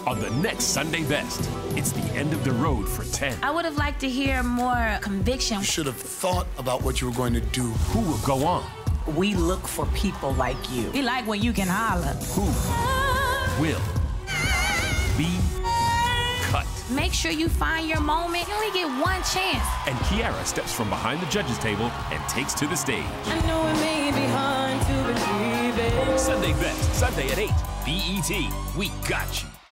on the next Sunday Best. It's the end of the road for 10. I would have liked to hear more conviction. You should have thought about what you were going to do. Who will go on? We look for people like you. We like when you can holler. Who will be cut? Make sure you find your moment. You only get one chance. And Kiara steps from behind the judges' table and takes to the stage. I know it may be hard to believe it. Sunday Best, Sunday at 8. BET, we got you.